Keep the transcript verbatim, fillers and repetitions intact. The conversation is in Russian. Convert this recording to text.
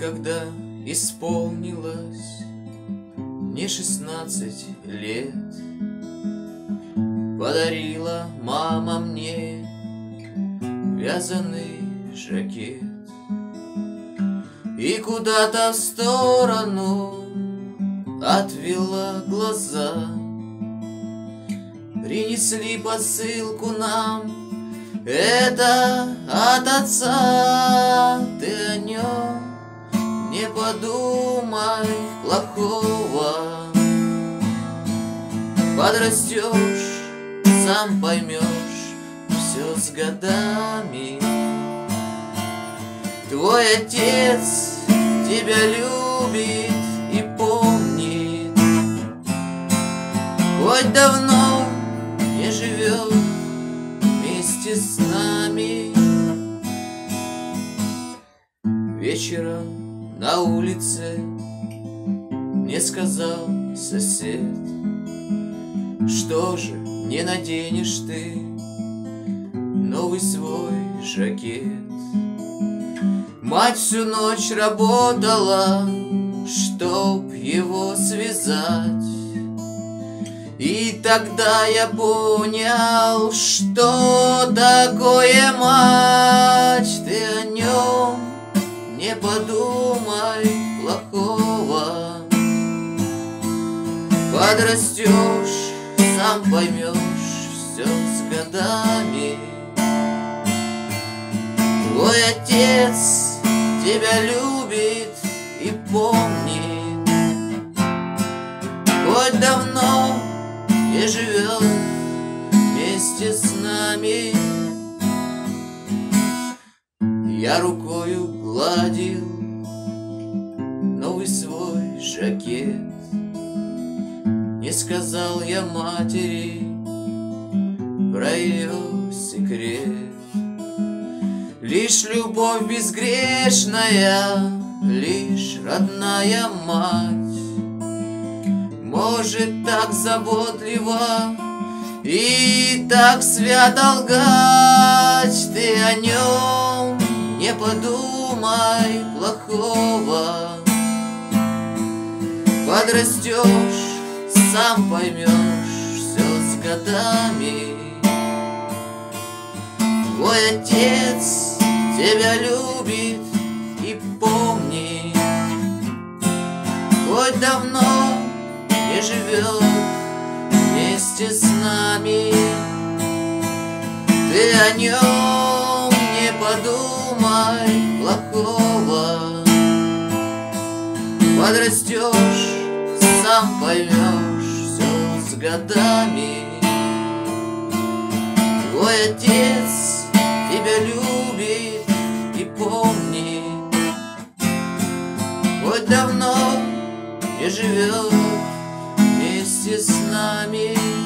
когда исполнилось мне шестнадцать лет, подарила мама мне вязаный жакет. И куда-то в сторону отвела глаза. Принесли посылку нам, это от отца. Ты о нем не подумай плохого. Подрастешь, сам поймешь, все с годами. Твой отец тебя любит и помнит, хоть давно не живет вместе с нами. Вечером на улице мне сказал сосед: что же не наденешь ты новый свой жакет? Мать всю ночь работала, чтоб его связать. И тогда я понял, что такое мать. Ты о нем не подумай плохого. Подрастешь, сам поймешь, все с годами. Твой отец тебя любит и помнит, хоть давно не живет вместе с нами. Я рукою гладил новый свой жакет. Не сказал я матери про ее секрет. Лишь любовь безгрешная, лишь родная мать может так заботливо и так свято лгать. Ты о нем не подумай плохого. Подрастешь, сам поймешь, все с годами. Твой отец тебя любит и помнит, хоть давно не живет вместе с нами. Ты о нем не подумай плохого. Подрастешь, сам поймешь, все с годами. Твой отец тебя любит и помнит, хоть давно не живет вместе с нами.